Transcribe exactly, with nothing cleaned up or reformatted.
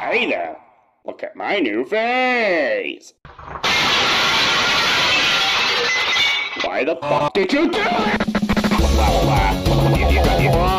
Hey there, look at my new face! Why the fuck did you do it? Well, uh, you, you, you,